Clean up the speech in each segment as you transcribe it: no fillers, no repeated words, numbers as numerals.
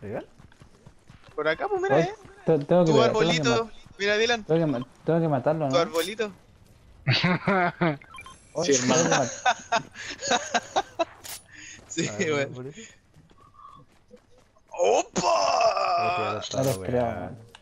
¿Legal? Por acá, pues mira, Oye, tengo que Tu pegar, arbolito. Mira, Dylan, tengo que matarlo, tu ¿no? arbolito. Oye, Sí, hermano. tengo que matar. Sí, A ver, ¿dónde bueno. bolito? Este ya lo ¡Opa! No te estaba creo, weando. weón.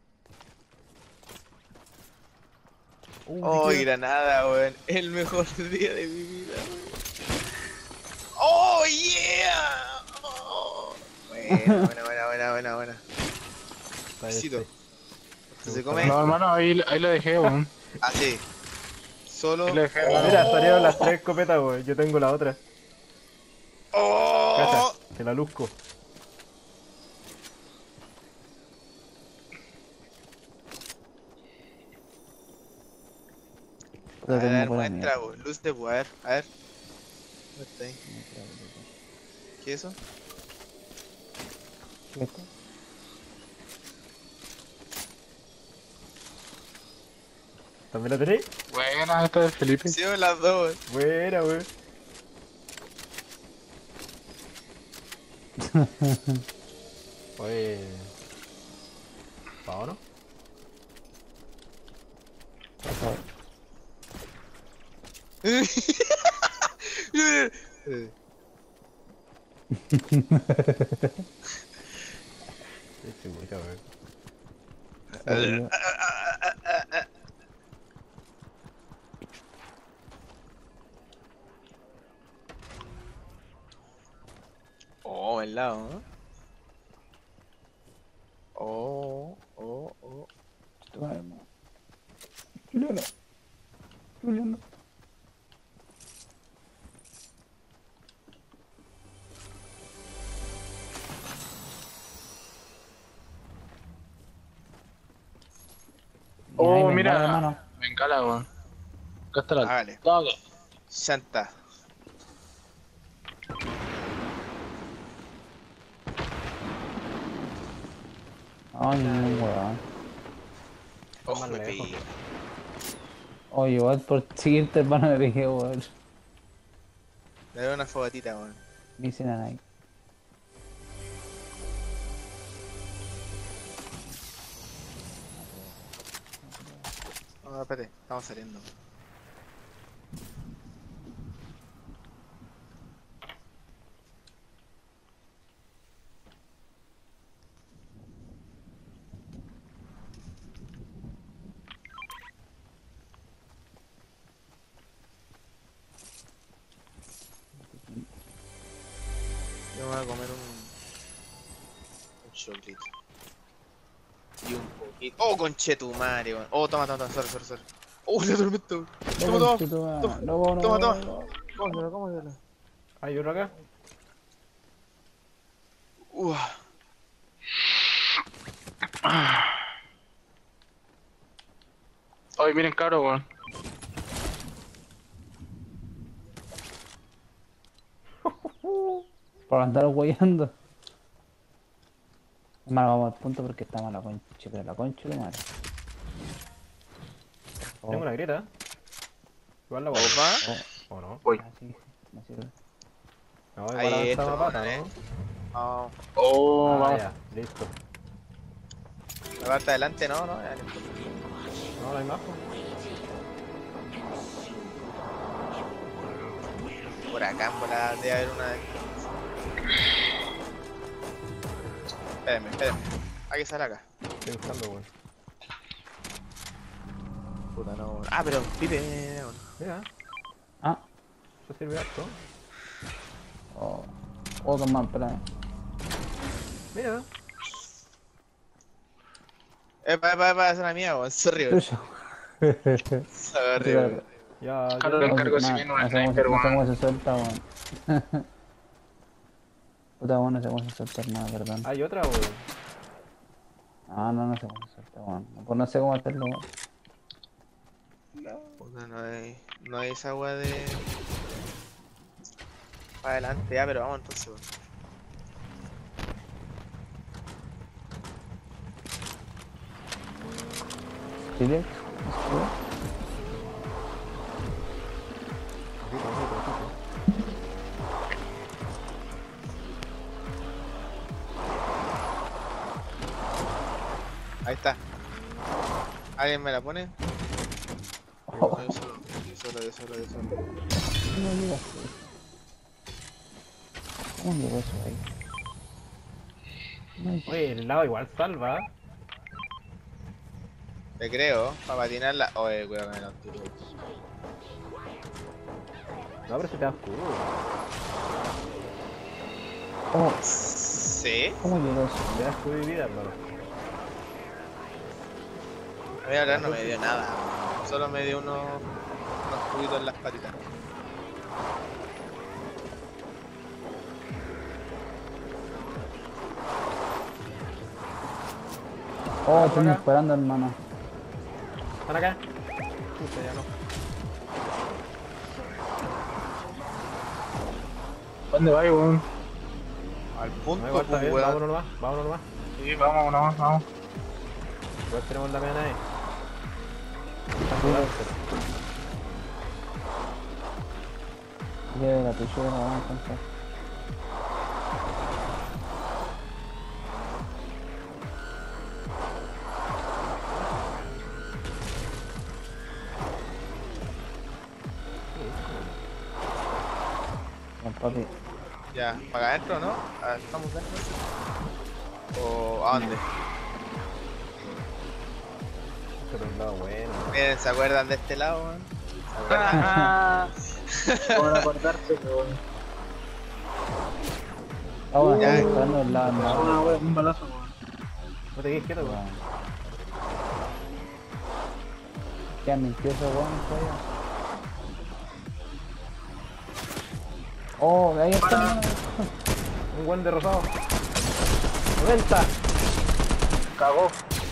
Oh, Dije. Granada, weón. El mejor día de mi vida, weón. ¡Oh, yeah! Oh. Buena, buena, buena, buena, buena, buena. Está Besito. este. Esto Me se gusta come No, más. hermano, ahí lo dejé, weón. así. Ahí Solo. lo dejé, hermano. Mira, salieron las ¡Oh! 3 escopetas, weón. Yo tengo la otra. Cacha, ¡Oh! que la luzco. Puta, A tengo ver, pura muestra, mierda. weón. Luz de poder. A ver. ¿Dónde está ahí? ¿Qué es eso? ¿Qué es esto? ¿También la tenéis? Buena esta de Felipe. Sí, las dos, weón. Buena, weón. Oye. ¿Vámonos? Por favor. Qué chucha, weón. Soy yo. Oh, buen lado, ¿no? Oh, oh, oh. Toma, hermano. Juliano. Juliano. Mira, ahí Oh, me mira. engala, hermano. Me encala, weón. Acá está la. Hágale. Todo. Santa. Ay, ningún weón. Oh, más me lejos. pegué. Oye, igual por siguiente hermano me pegué, weón. Me da una fogatita, weón. Me dicen a Nike. No, espérate, estamos saliendo. Yo me voy a comer un choclito. Y un poquito. Oh, conchetumare, weón. Oh, toma, toma, toma, sorry, sorry, sorry. Oh, la tormenta, weón. Toma, toma, toma, No, no, toma, toma. no. Cómoselo, cómoselo. ¿Hay otro acá? Oye, miren, cabro, weón. Por andar guayando. Hermano, vamos al punto porque está mala concha, pero la concha de madre. Oh, Tengo una grieta. Igual la voy Opa. oh, ¿O no? Voy. así, me sirve. No, igual Ahí avanzamos a esto, pata, ¿eh? ¿no? Oh, Oh, Ah, vamos. ya, listo. la parte adelante, no, no, ya, listo. No, no hay más, pues. Por acá en volada debe haber una. Espérenme, espérenme. Hay que salir acá. Estoy buscando, weón. Puta, no. Ah, pero pipe, weón. Mira, Ah, eso sirve harto. oh, otro más, espérame. Mira. Epa, esa es la mía, weón. Sorry, weón. Tuyo. Sorry, weón. Ya, Claro, le ya. encargo si No, viene una no sé cómo, sniper, no sé weón. cómo se suelta, weón. Puta, weón, no sé cómo se suelta nada, perdón. Hay otra, weón. Ah, no, no sé cómo se suelta, weón. Pues no sé cómo hacerlo, weón. Puta, no hay esa weá de. Para adelante, ya, pero vamos entonces, weón. ¿Chile? Ojito, ojito, ojito. Ahí está. ¿Alguien me la pone? Oh, Yo solo, yo solo, yo solo, yo solo. ¿cómo llegaste? ¿Cómo llegó eso ahí? No hay- Oye, el lado igual salva. Te creo, para patinarla. Oye, cuidado con el altitude. No, pero se te da oscuro. Oh, ¿Sí? ¿cómo llegó eso? Te da escudo y vida, hermano. A mí ahora no me dio nada. Solo me dio unos cubitos en las patitas. Oh, estoy disparando, hermano. ¿Están acá? Puta, ya no. ¿Dónde va, weón? Al No, punto, igual está pues, bien, weón. vámonos nomás, vámonos nomás. Sí, vamos, vamos. Igual tenemos la pena ahí. Lleve la pichera, vamos a encontrar. Bien, papi. Ya, para adentro, ¿no? Ah, ¿estamos dentro? ¿O a dónde? Pero un lado bueno. Miren, ¿se acuerdan de este lado, weón? ¿Se acuerdan? ¿Cómo no acordarse, weón? Ah, bueno, Ya. estoy disparando del lado, Ah, hermano. weón, un balazo, weón. No te quedes quieto, weón. Bueno. Qué mentiroso, weón, todavía. Oh, ahí está. Un buen de rosado. 90. Cagó.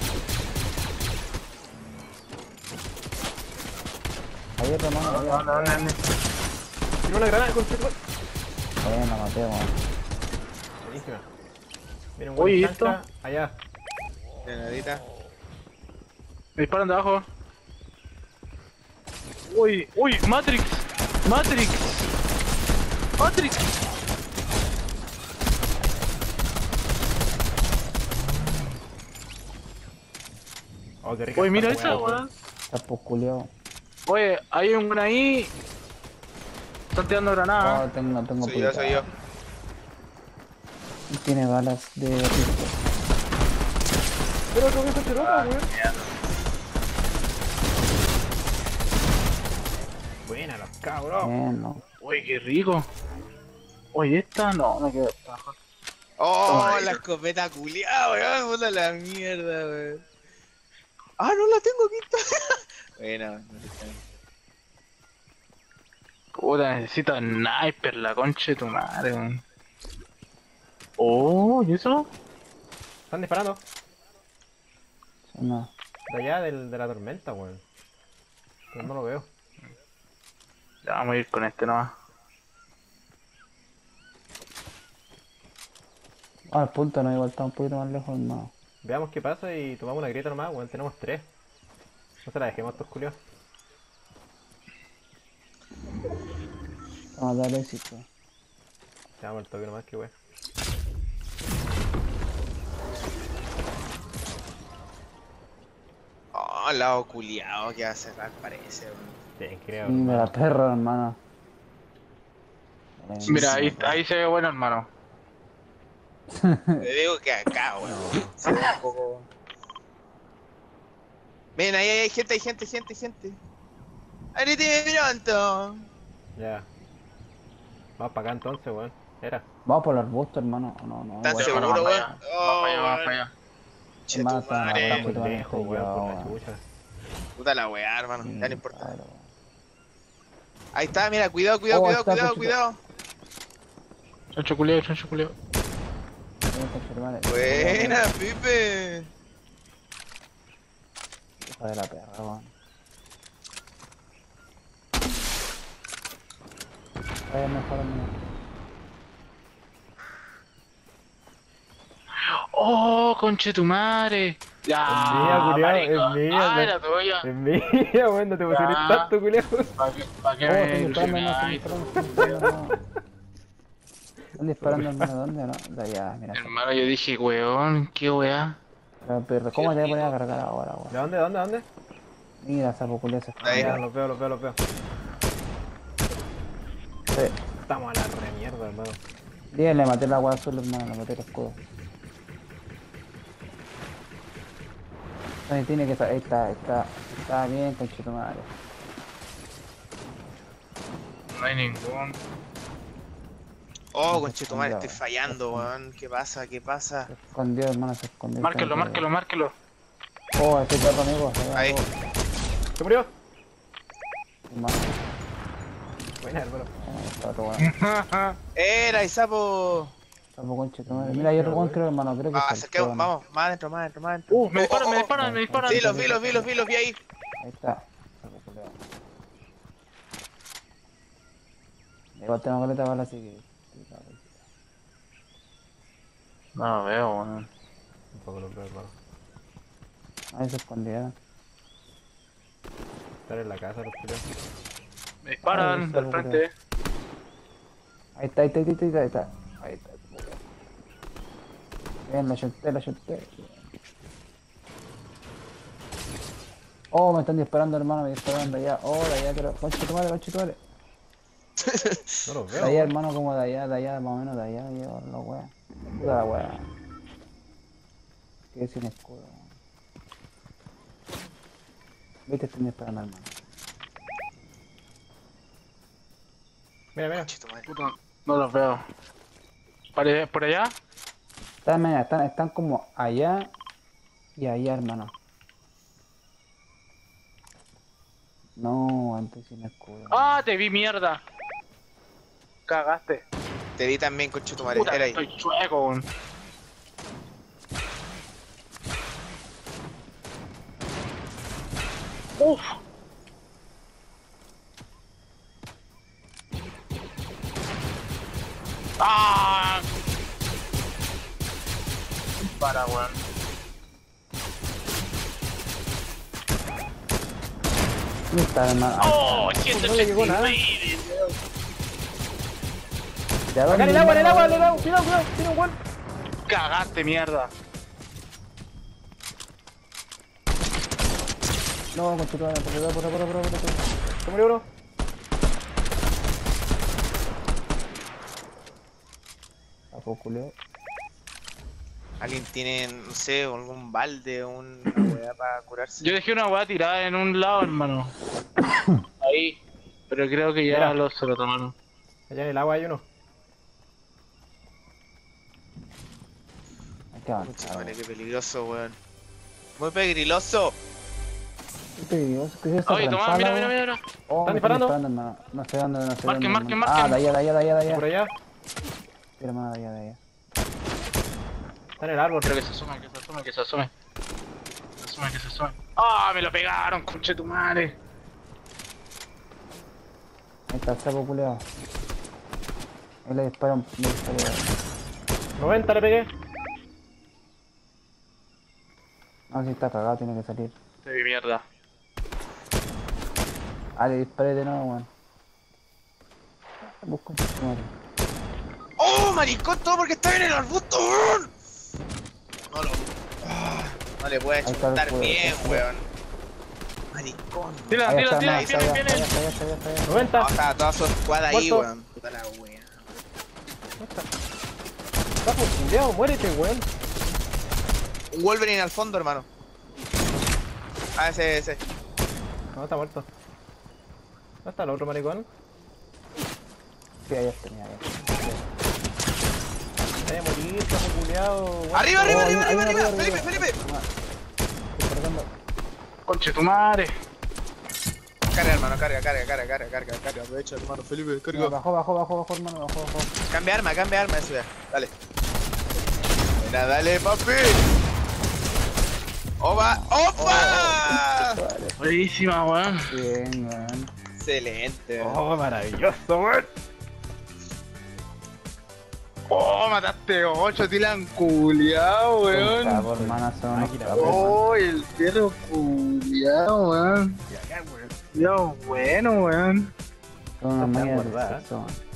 Ahí otro mano, ahí otro. No. Tiene una granada con este. Bueno, la maté, weón. Buenísima. Viene un Oye, ¿y buen esto? chancha allá. Granadita. Me disparan de abajo. Uy, Matrix. Oh, qué rica. Uy, mira esta esa, weá, weón. Está posculeado. Oye, hay un ahí. Están tirando granadas. Oh, tengo Soy yo, soy yo. Tiene balas de rifle. Pero con esa pelota, weón. Buena, los cabros. Bien, no. Uy, qué rico. Oye, esta no, me quedo esta. Oh, Toma. la escopeta culiada, weón. Puta la mierda, weón. Ah, no la tengo aquí. Buena, no te caes. Puta, necesito sniper, la concha de tu madre, weón. Oh, ¿y eso? Están disparando. No. De allá de la tormenta, weón. Pero no lo veo. Ya vamos a ir con este nomás. Ah, el punto no, igual está un poquito más lejos, no. Veamos qué pasa y tomamos una grieta nomás, weón. Tenemos 3. No se la dejemos a estos culios. Vamos a dar éxito. Veamos el toque nomás, que weón. Oh, lado culiado que va a cerrar, parece, weón. Sí, creo. De la perra, hermano. Mira, ahí se ve bueno, hermano. Te digo que acá, weón. Se ve un poco. Ven, ahí hay gente, hay gente. ¡Ahorita me pronto! Ya. Vamos para acá entonces, weón. Era. Vamos por el arbusto, hermano. No, ¿Estás igual. seguro, vamos weón? para allá. Vamos para allá. Che, Hermano, tu madre. está Muy muy lejos, weón, por la chucha. Puta la weá, hermano. Ya no importa. Claro. Ahí está, mira, cuidado. Oh, está, conchito. Chancho culeo. Tengo que observar. Buena, Pipe. Hija de la perra, weón. Vaya mejor, hermano. Oh, conche tu madre. Ya, Es mía, culiao, marico. es mía, Ah, la tuya. Es mía, weón. No te emociones Ya. tanto, culiao. ¿Para qué Oh, me están disparando, no, están ilusionáis? disparando, no. Están disparando, hermano, ¿dónde? No, de allá, mira. Hermano, yo dije, weón, qué weá. Pero ¿cómo te voy a poner a cargar ahora, ¿De weón? dónde, dónde, dónde? Mira, sapo culiao se Ahí. Ya, escondió. los veo, los veo, los veo. Sí. Estamos a la re mierda, hermano. Bien, le maté la agua azul, hermano, le maté el escudo. Ahí tiene que estar, ahí está bien, conchito madre. No hay ningún. Oh, conchetumare, estoy fallando, weón. ¿Qué pasa? ¿Qué pasa? Se escondió, hermano, se escondió. Márquelo, márquelo, márquelo. Oh, ese perro amigo, Ahí. ¿Se murió? Hermano, Buena, hermano. está otro weón. Era, y sapo. Sapo conchito madre. Mira, hay otro weón, creo, hermano, creo que Ah, saltó, acerquemos, ¿no? vamos, más adentro, más adentro, más adentro. Me disparan, Oh, me oh, disparan, me disparan. Sí, los vi ahí. Ahí está. Igual tengo caleta de bala, así que... No veo, weón. Un poco los veo, hermano. Ahí se escondieron. Estar en la casa, los culiados. Me disparan Ay, del frente. Ahí está, ahí está, ahí está, ahí está. Ahí está. Bien, la shorté. Oh, me están disparando, hermano, me disparan de allá. Oh, de allá, pero... Concha tu madre. No los De veo. allá, hermano, como de allá, más o menos de allá, llevo la wea. Puta la wea. Quedé sin escudo. Viste, estoy disparando, hermano. Mira, mira. Conchetumare. Puta, no los veo. ¿Por allá? Están como allá y allá, hermano. No, antes sin escudo. ¡Ah, te vi, mierda! Cagaste. Te vi también, conchetumare. Puta, Era ahí. estoy chueco, weón. Uf. ¡Ah! Para, weón. ¿Dónde está, hermano? ¡Oh! No le llegó nada. 189. ¿De Acá dónde, en el agua, hermano? cuidado, tiene un weón. Cagaste, mierda. No, conchito, por. Se murió uno. A poco, culeo. Alguien tiene, no sé, algún balde o una weá para curarse. Yo dejé una weá tirada en un lado, hermano. Ahí. Pero creo que ya Mira. se lo tomaron. Allá en el agua hay uno. Hay que avanzar. Conchetumare, qué peligroso, weón. Muy peligroso. Qué peligroso, que es esa Oye, toma, trampada, mira, weón. mira. Oh, ¿Están me disparando? hermano. No sé dónde, Marquen, dónde, marquen, hermano. marquen. Ah, de allá. Por allá. Sí, hermano, de allá. Está en el árbol. Pero que se asome. ¡Ah, me lo pegaron, conchetumare! Ahí está el sapo culeado. Ahí le disparan, 90 le pegué. No, si está cagado, tiene que salir. Se vi mierda. Ah, le disparé de nuevo, weón. Busco un madre. ¡Oh, maricón! Todo porque está en el arbusto, weón. No lo. Ah, no le puedes Ahí está el chutar juego, bien, ahí está. weón. Maricón. Tira, Ahí tira, está, tira, hermano, vienen. está allá. 90. No, estaba toda su escuadra ahí, Muerto. weón. Puta la wea. Está culiao, muérete, weón. Un Wolverine al fondo, hermano. Ah, ese. No, está muerto. ¿Dónde está el otro maricón? Sí, allá tenía, allá. Vaya a morir, está culiao. weón. ¡Arriba! arriba. ¡Felipe! Disparando. Conchetumare. Carga, hermano, carga. Aprovecha, hermano. Felipe, No, carga. bajó, hermano, bajó. Cambia arma, eso ya. Dale. Mira, dale, papi. ¡Opa! Buenísima, weón. Bien, weón. Excelente. Oh, maravilloso, weón. Oh, mataste 8, Tilan culiao, Por weón. hermano, son unos Máquina, capos. Oh, el perro culiao, weón. Ya, weón. Dios, bueno, weón. Son unas Está máquinas de guardada. sexo, weón.